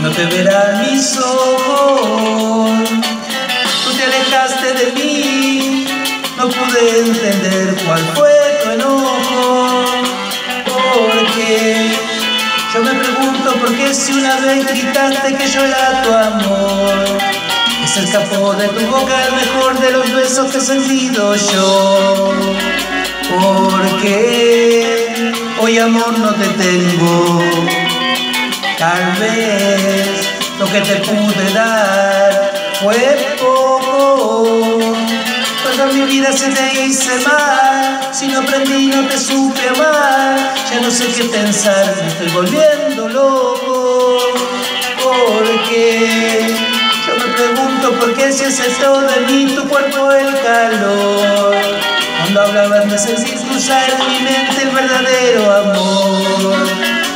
no te verán mis ojos. Tú te alejaste de mí, no pude entender cuál fue tu enojo. Porque yo me pregunto por qué si una vez gritaste que yo era tu amor, que se escapó de tu boca el mejor de los besos que he sentido yo. Porque hoy amor no te tengo. Tal vez lo que te pude dar fue poco. Toda mi vida se te hice mal, si no aprendí no te supe amar. Ya no sé qué pensar, me estoy volviendo loco. Porque yo me pregunto por qué si aceptó de mí tu cuerpo el calor. Cuando hablaban de sentir cruzar en mi mente el verdadero amor.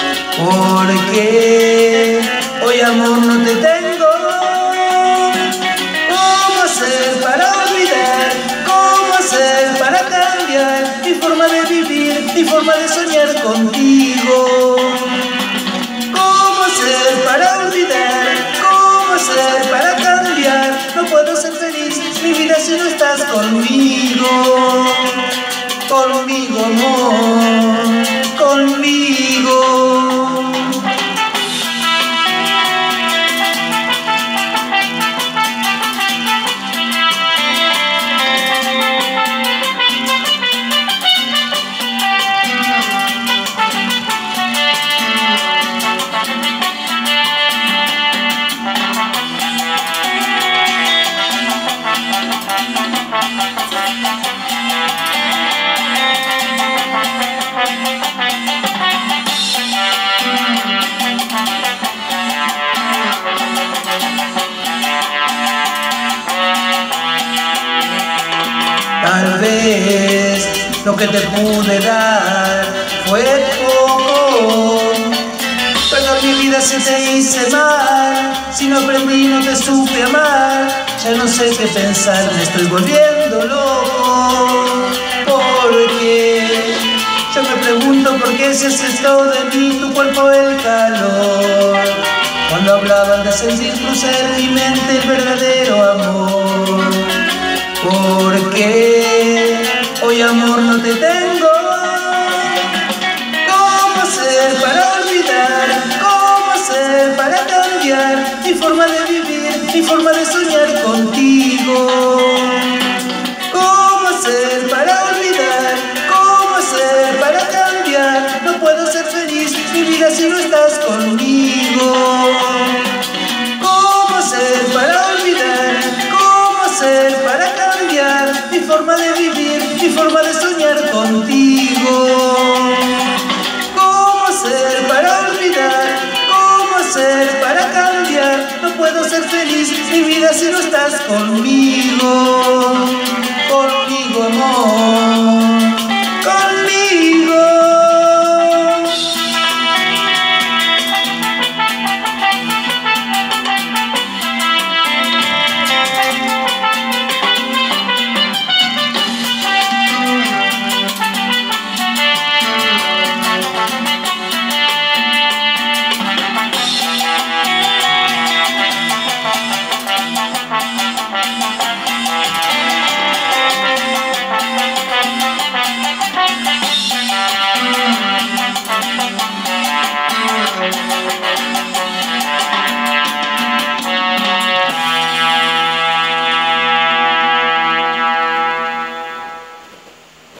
Porque hoy amor no te tengo. ¿Cómo hacer para olvidar? ¿Cómo hacer para cambiar mi forma de vivir, mi forma de soñar contigo? ¿Cómo hacer para olvidar? ¿Cómo hacer para cambiar? No puedo ser feliz mi vida si no estás conmigo. Conmigo, amor, conmigo. Tal vez lo que te pude dar fue poco. Pero mi vida se te hice mal, si no aprendí no te supe amar. Ya no sé qué pensar, me estoy volviendo loco. Porque yo me pregunto por qué se aceptó de mí tu cuerpo el calor. Cuando hablaban de sentir cruzar en mi mente el verdadero amor. Porque hoy amor no te tengo. ¿Cómo hacer para olvidar? ¿Cómo hacer para cambiar mi forma de vivir, mi forma de soñar contigo? ¿Cómo hacer para olvidar? ¿Cómo hacer para cambiar? No puedo ser feliz mi vida si no estás conmigo. ¿Cómo hacer para olvidar? ¿Cómo hacer para cambiar mi forma de vivir, mi forma de soñar contigo? ¿Cómo hacer para olvidar? ¿Cómo hacer para cambiar? No puedo ser feliz mi vida si no estás conmigo. Conmigo, amor.